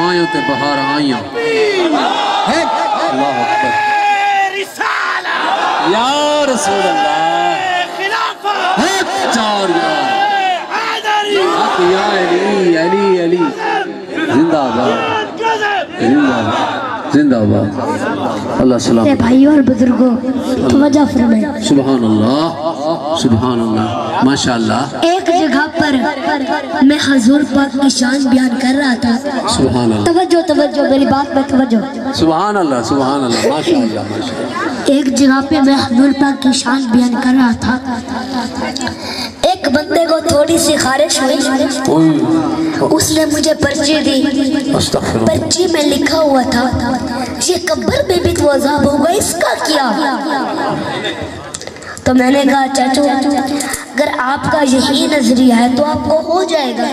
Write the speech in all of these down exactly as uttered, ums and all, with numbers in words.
آئیوں تے بہار آئیوں اللہ اکبر یا رسول اللہ حق چار یار حق یا علی علی علی زندہ آباد زندہ آباد زندہ آباد اللہ سلام بھائی اور بزرگوں توجہ فرمائیں سبحان اللہ سبحان اللہ ماشاءاللہ ایک جگہ پر میں حضور پاک کی شان بیان کر رہا تھا سبحان اللہ توجہ توجہ میری بات میں توجہ سبحان اللہ سبحان اللہ ماشاءاللہ ماشاءاللہ ایک جگہ پہ میں حضور پاک کی شان بیان کر رہا تھا ایک بندے کو تھوڑی سی خارش ہوئی اس نے مجھے پرچی دی پرچی میں لکھا ہوا تھا یہ قبر میں بھی تو عذاب ہوگا اس کا کیا تو میں نے کہا چاچو اگر آپ کا یہی نظریہ ہے تو آپ کو ہو جائے گا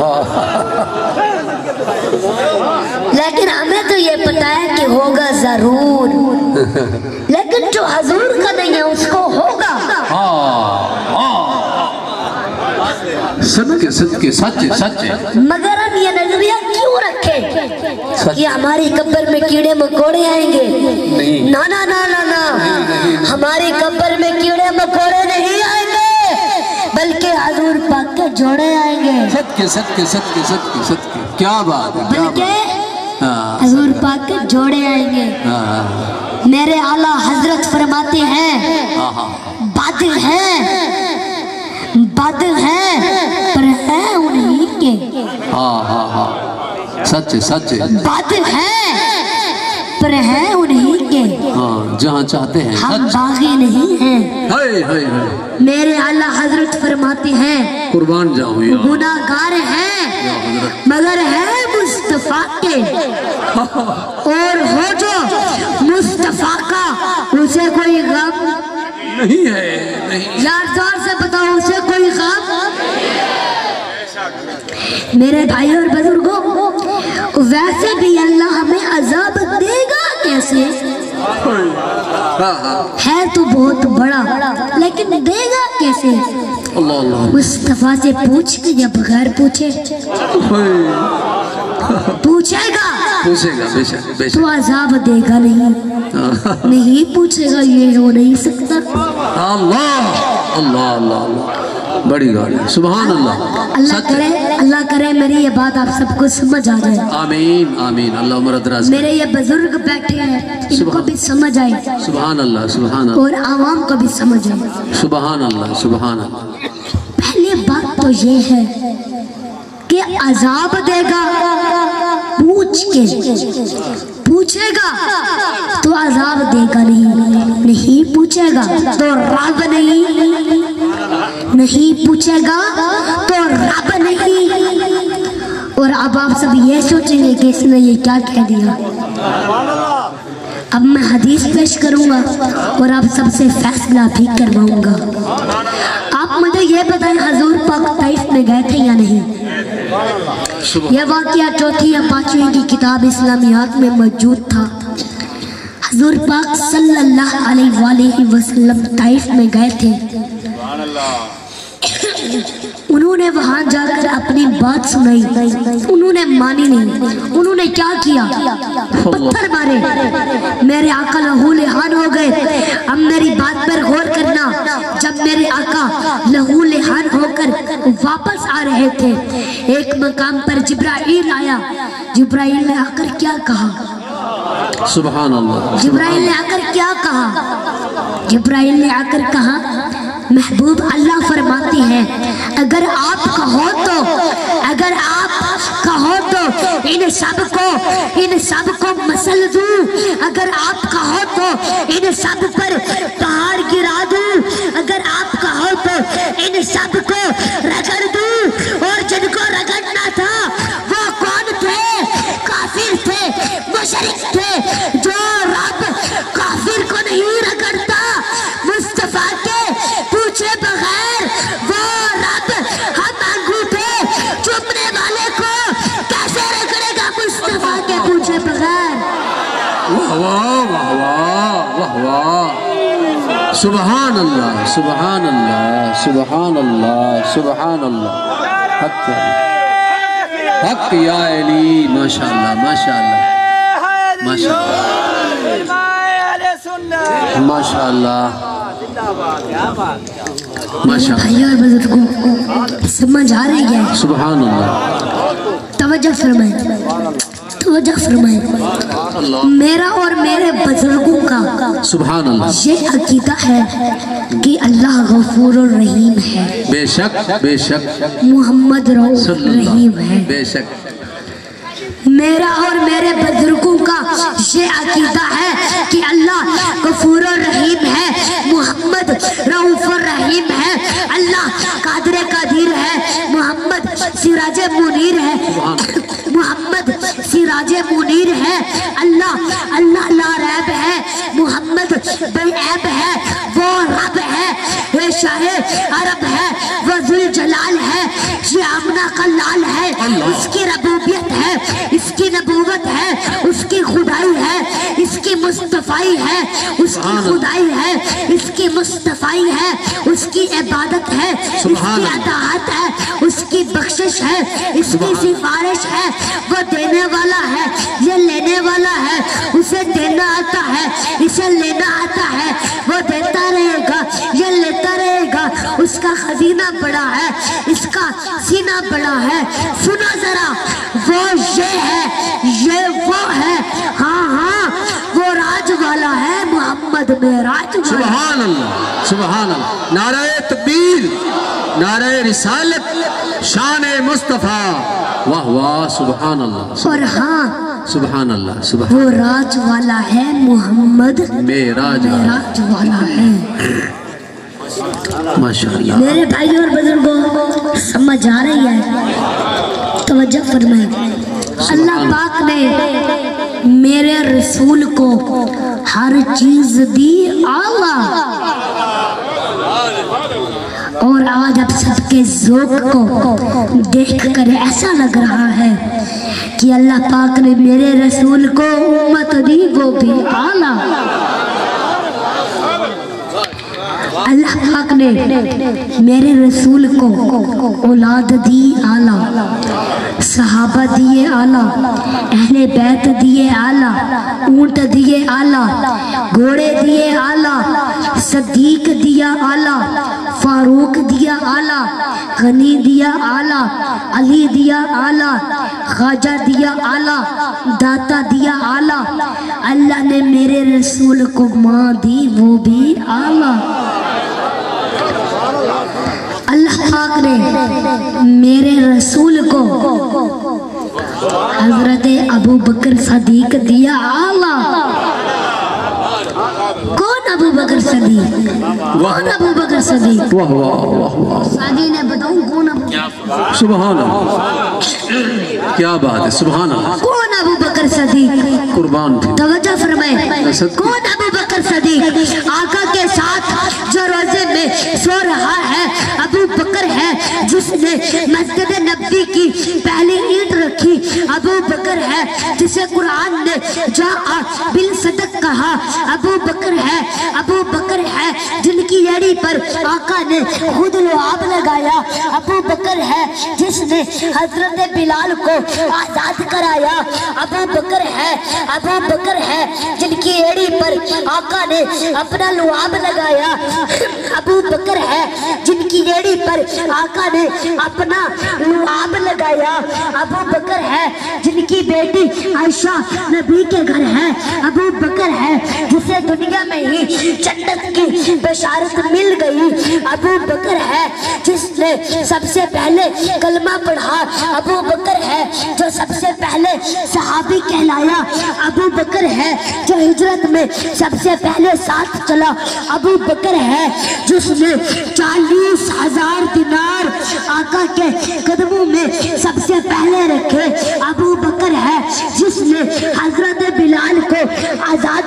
لیکن ہمیں تو یہ پتا ہے کہ ہوگا ضرور لیکن جو حضور کا نہیں ہے اس کو ہوگا صدقے صدقے سچے سچے مگر ہم یہ نظریہ کیوں رکھے کہ ہماری قبر میں کیڑے مکوڑے آئیں گے نا نا نا نا نا ہماری قبر میں کیڑے مکوڑے نہیں آئیں گے بلکہ حضور پاک کے جوڑے آئیں گے صدقے صدقے صدقے صدقے صدقے کیا بات ہے بلکہ حضور پاک کے جوڑے آئیں گے میرے اعلیٰ حضرت فرماتے ہیں بادل ہیں بادل ہیں پر ہے انہی کے ہاں ہاں ہاں سچے سچے بادل ہیں پر ہے انہی کے ہاں جہاں چاہتے ہیں ہم باغی نہیں ہیں ہائے ہائے ہائے میرے اعلیٰ حضرت فرماتے ہیں قربان جاؤں یا گناہگار ہیں مگر ہے مصطفیٰ کے اور ہو جو مصطفیٰ کا اسے کوئی غم نہیں ہے نہیں یار زور سے بتاؤ اسے کوئی غم میرے بھائی اور بزرگوں ویسے بھی اللہ ہمیں عذاب دے گا کیسے ہے تو بہت بڑا لیکن دے گا کیسے اللہ اللہ مصطفیٰ سے پوچھ کے یا بغیر پوچھے پوچھے گا پوچھے گا بے شک بے شک تو عذاب دے گا نہیں نہیں پوچھے گا یہ ہو نہیں سکتا اللہ اللہ اللہ اللہ بڑی گاڑی سبحان اللہ اللہ کرے اللہ کرے میری یہ بات آپ سب کو سمجھ آ جائے آمین آمین اللہ عمر دراز میرے یہ بزرگ بیٹھے ہیں ان کو بھی سمجھ آئے سبحان اللہ سبحان اللہ اور عوام کو بھی سمجھ آئے سبحان اللہ سبحان اللہ پہلی بات تو یہ ہے کہ عذاب دے گا پوچھ کے پوچھے گا تو عذاب دے گا نہیں نہیں پوچھے گا تو رب نہیں نہیں پوچھے گا تو رب نہیں اور اب آپ سب یہ سوچیں گے کہ اس نے یہ کیا کہہ دیا اب میں حدیث پیش کروں گا اور آپ سب سے فیصلہ بھی کرواؤں گا آپ مجھے یہ بتائیں حضور پاک طائف میں گئے تھے یا نہیں یہ واقعہ چوتھی یا پانچویں کی کتاب اسلامیات میں موجود تھا حضور پاک صلی اللہ علیہ وآلہ وسلم طائف میں گئے تھے انہوں نے وہاں جا کر اپنی بات سنائی انہوں نے مانی نہیں انہوں نے کیا کیا پتھر مارے میرے آقا لہو لہان ہو گئے اب میری بات پر غور کرنا جب میرے آقا لہو لہان ہو کر واپس آ رہے تھے ایک مقام پر جبرائیل آیا جبرائیل نے آ کر کیا کہا سبحان اللہ جبرائیل نے آ کر کیا کہا جبرائیل نے آ کر کہا محبوب اللہ فرماتی ہیں اگر آپ کہو تو اگر آپ کہو تو ان سب کو ان سب کو مسل دوں اگر آپ کہو تو ان سب پر پہاڑ گرا دوں اگر آپ کہو تو ان سب کو رگڑ دوں اور جن کو رگڑنا تھا وہ کون تھے کافر تھے مشرک تھے جو رب کافر کو نہیں رگڑتا مصطفیٰ کے پوچھے بغیر وہ رب ہم انگوٹھے چومنے والے کو کیسے رگڑے گا مصطفیٰ کے پوچھے بغیر واہ واہ واہ واہ واہ سبحان اللہ سبحان اللہ سبحان اللہ سبحان اللہ حق حق یا علی ماشاءاللہ ماشاءاللہ ماشاءاللہ ماشاءاللہ ماشاءاللہ بھائی اور بزرگوں سمجھ آ رہی ہے؟ سبحان اللہ توجہ فرمائیں توجہ فرمائیں میرا اور میرے بزرگوں کا سبحان اللہ یہ عقیدہ ہے کہ اللہ غفور الرحیم ہے، بے شک بے شک محمد رؤوف صلی اللہ رحیم ہے۔ بے شک میرا اور میرے بزرگوں کا یہ عقیدہ ہے کہ اللہ غفور الرحیم ہے، محمد رؤوف الرحیم ہے، اللہ قادر قدیر ہے، محمد سراج منیر ہے، محمد سراج منیر ہے، اللہ اللہ لا ریب ہے، محمد بے عیب ہے، وہ رب ہے، اے شاہ عرب ہے، وہ ذوالجلال ہے، یہ آمنہ قلال ہے، اس کی ربوبیت ہے، اس کی نبوت ہے، اس کی خدائی ہے، اس کی مصطفی ہے، اس کی خدائی ہے، اس کی مصطفی ہے، اس کی عبادت ہے، اس کی اطاعت ہے، اس کی بخشش ہے، اس کی سفارش ہے، وہ دینے والا ہے، یہ لینے والا ہے، اسے دینا آتا ہے، اسے لینا آتا ہے، وہ دیتا رہے گا، یہ لیتا رہے گا، اس کا خزینہ بڑا ہے، اس کا سینہ بڑا ہے، سنو ذرا وہ یہ ہے، یہ وہ ہے، ہاں ہاں وہ راج والا ہے، محمد میں راج والا۔ سبحان اللہ سبحان اللہ نعرہ تکبیر نعرہ رسالت شان مصطفیٰ واہ واہ سبحان اللہ اور ہاں سبحان اللہ سبحان وہ راج والا ہے، محمد معراج میں والا راج والا ہے۔ ماشاءاللہ میرے بھائی اور بزرگوں سمجھ آ رہی ہے؟ توجہ فرمائیں اللہ پاک نے میرے رسول کو ہر چیز دی اعلیٰ، اور آج اب سب کے ذوق کو دیکھ کر ایسا لگ رہا ہے کہ اللہ پاک نے میرے رسول کو امت دی وہ بھی اعلیٰ۔ اللہ پاک نے میرے رسول کو اولاد دی اعلیٰ، صحابہ دیے اعلیٰ، اہل بیت دیے اعلیٰ، اونٹ دیے اعلیٰ، گھوڑے دیے اعلیٰ، صدیق دیا اعلیٰ، فاروق دیا اعلیٰ، غنی دیا اعلیٰ، علی دیا اعلیٰ، خواجہ دیا اعلیٰ، داتا دیا اعلیٰ۔ اللہ نے میرے رسول کو ماں دی وہ بھی اعلیٰ۔ اللہ پاک نے میرے رسول کو حضرت ابو بکر صدیق دیا اعلیٰ۔ کون ابو بکر صدیق؟ کون ابو بکر صدیق؟ واہ واہ واہ واہ سادی نے بتاؤں کون ابو سبحان اللہ کیا بات ہے سبحان اللہ کون ابو بکر صدیق؟ قربان تھی توجہ فرمائیں کون ابو بکر صدیق؟ آقا کے ساتھ جو روزے میں سو رہا ہے ابو بکر ہے، جس نے مسجد نبی کی پہلی اینٹ رکھی ابو بکر ہے، جسے قرآن نے جاء بالصدق کہا ابو بکر ہے، ابو بکر ہے جن کی ایڑی پر آقا نے خود لعاب لگایا، ابو بکر ہے جس نے حضرت بلال کو آزاد کرایا، ابو بکر ہے، ابو بکر ہے جن کی ایڑی پر آقا نے اپنا لعاب لگایا، ابو بکر ہے جن کی ایڑی پر آقا نے اپنا لعاب لگایا، ابو بکر ہے جن کی بیٹی عائشہ نبی کے گھر ہے، ابو بکر ہے جسے دنیا میں ہی جنت کی بشارت مل گئی، ابو بکر ہے جس نے سب سے پہلے کلمہ پڑھا، ابو بکر ہے جو سب سے پہلے صحابی کہلایا، ابو بکر ہے جو ہجرت میں سب سے پہلے ساتھ چلا، ابو بکر ہے جس نے چالیس ہزار دینار آقا کے قدموں میں سب سے پہلے رکھے، ابو بکر ہے جس نے حضرت بلال کو آزاد کرایا،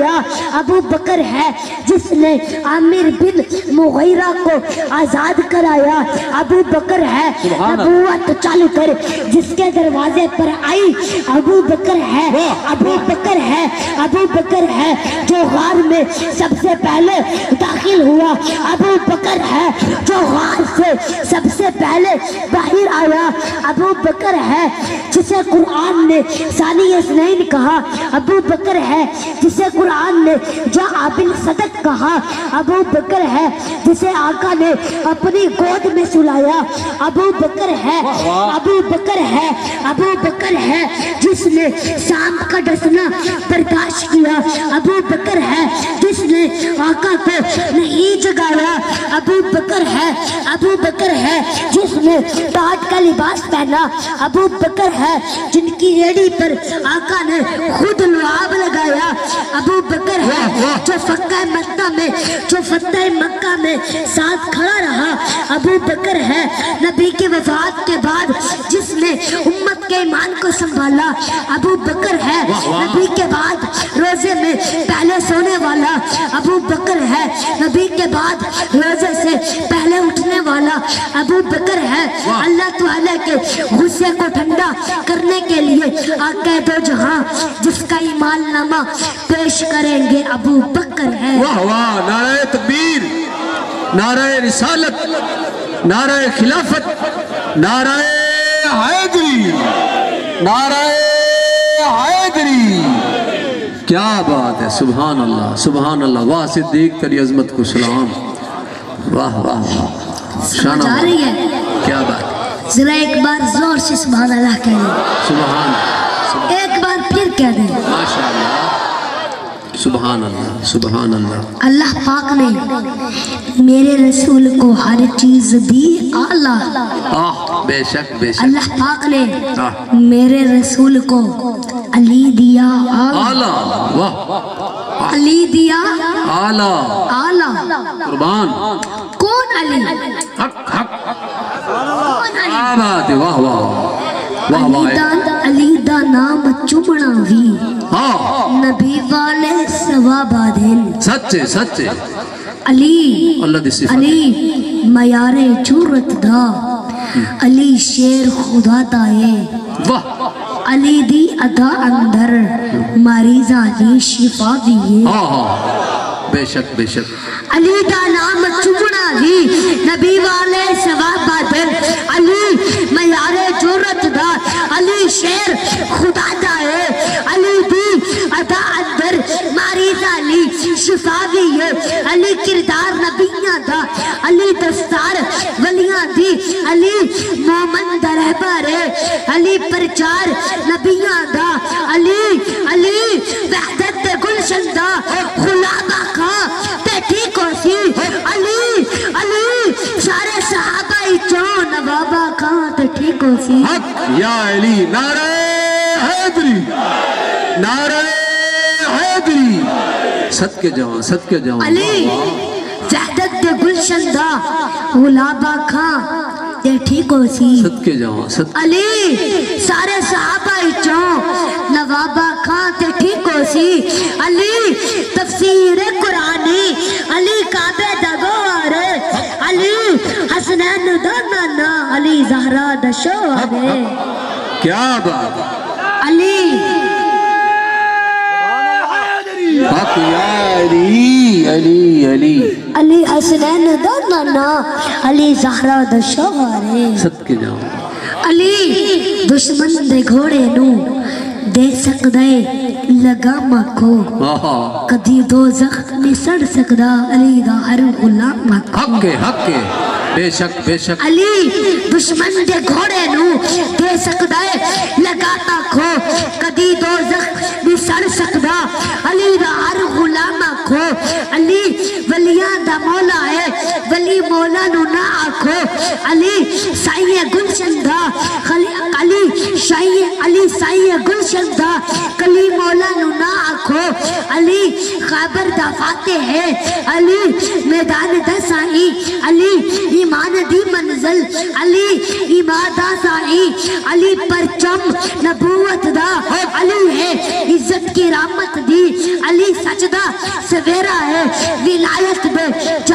آیا ابو بکر ہے جس نے عامر بن مغیرہ کو آزاد کرایا، ابو بکر ہے نبوت چل کر جس کے دروازے پر آئی، ابو بکر ہے ابو بکر ہے ابو بکر ہے جو غار میں سب سے پہلے داخل ہوا، ابو بکر ہے جو غار سے سب سے پہلے باہر آیا، ابو بکر ہے جسے قرآن نے ثانی اثنین کہا، ابو بکر ہے جسے قرآن نے جا عابل صدق کہا، ابو بکر ہے جسے آقا نے اپنی گود میں سلایا، ابو بکر ہے ابو بکر ہے ابو بکر ہے جس نے سانپ کا ڈسنا برداشت کیا، ابو بکر ہے جس نے آقا کو نہیں جگایا، ابو بکر ہے ابو بکر ہے جس نے ٹاٹ کا لباس پہنا، ابو بکر ہے جن کی ریڑھی پر آقا نے خود لعاب لگایا، ابو بکر ہے جو فقہ مکہ میں جو فتح مکہ میں ساتھ کھڑا رہا، ابو بکر ہے نبی کی وفات کے بعد جس نے امت کے ایمان کو سنبھالا، ابو بکر ہے نبی کے بعد روزے میں پہلے سونے والا، ابو بکر ہے نبی کے بعد روزے سے پہلے اٹھنے والا، ابو بکر ہے اللہ تعالیٰ کے غصے کو ٹھنڈا کرنے کے لیے آقا دو جہاں جس کا ایمان نامہ پیش کریں گے، ابو بکر ہے۔ واہ واہ، نعرہ تکبیر، نعرہ رسالت، نعرہ خلافت، نعرہ حیدری، نعرہ حیدری، کیا بات ہے، سبحان اللہ سبحان اللہ، واہ صدیق تیری عظمت کو سلام، واہ واہ واہ، سمجھ آ رہی ہے؟ کیا بات، ذرا ایک بار زور سے سبحان اللہ کہیے، سبحان ایک بار پھر کہہ دیں، ماشاءاللہ، سبحان اللہ سبحان اللہ۔ اللہ پاک نے میرے رسول کو ہر چیز دی اعلیٰ، آہ بے شک بے شک، اللہ پاک نے آہ میرے رسول کو علی دیا اعلیٰ، اعلیٰ، واہ، علی دیا اعلیٰ، اعلیٰ، قربان، کون علی؟ حق حق، کون علی؟ کیا بات ہے، واہ واہ واہ علی واہ، دا علی دا نام چمنا بھی ہاں نبی والے ثواب دین، سچے سچے، علی اللہ دی صفت، علی معیار جرت دا، علی شیر خدا دا ہے، واہ، علی دی ادا اندر مریضہ دی شفا دیئے، ہاں ہاں بے شک بے شک، علی دا نام چمنا بھی نبی والے ثواب دین، علی معیار جرت دا، علی شیر خدا دا ہے، علی دی ادا اندر مریضہ دی شفا دیئے، علی کردار نبیاں دا، علی دستار ولیاں دی، علی مومن دا رہبر ہے، علی پرچار نبیاں دا، علی علی وحدت دے گلشن دا، خلابہ خاں تے ٹھیک ہو سی، علی علی سارے صحابہ ہی چون نوابہ خاں تے ٹھیک ہو سی، حق یا علی، نعرہ حیدری، نعرہ حیدری، صدقے جوان صدقے جوان، علی وحدت دے گلشن دا، غلابہ خاں تے ٹھیک ہو سی، صدقے جوان صدقے، علی سارے صحابہ ہی چون نوابہ خاں تے ٹھیک ہو سی، علی تفسیر قرآنی، علی کعبے دا گوار، علی حسنین دا نانا، علی زہرا دا شوہر، کیا بات، علی حق یا علی علی علی، علی حسنین دا نانا، علی زہرا دا شوہر، صدقے جوان، علی دشمن دے گھوڑے نو دے سکدے لگام کو، آہا، کدی دو زخم نہیں سڑ سکدا، علی دا ہر غلام کو، حق ہے حق ہے، بے شک بے شک، علی دشمن دے گھوڑے نو دے سکدے لگاتا کھو، کدی دو زخم نہیں سڑ سکدا، علی دا ہر غلام کو، علی ولیاں دا مولا ہے، ولی مولا نو نہ آکھو، علی سائی گلشن دا، علی شائی علی سائی گلشن دا، کلی مولا نو نہ آکھو، علی خابر دا فاتح ہے، علی میدان دا سائی، علی ایمان دی منزل، علی ایمان دا سائی، علی پرچم نبوت دا، علی ہے عزت کی رحمت دی، علی سجدہ ہے ولایت میں،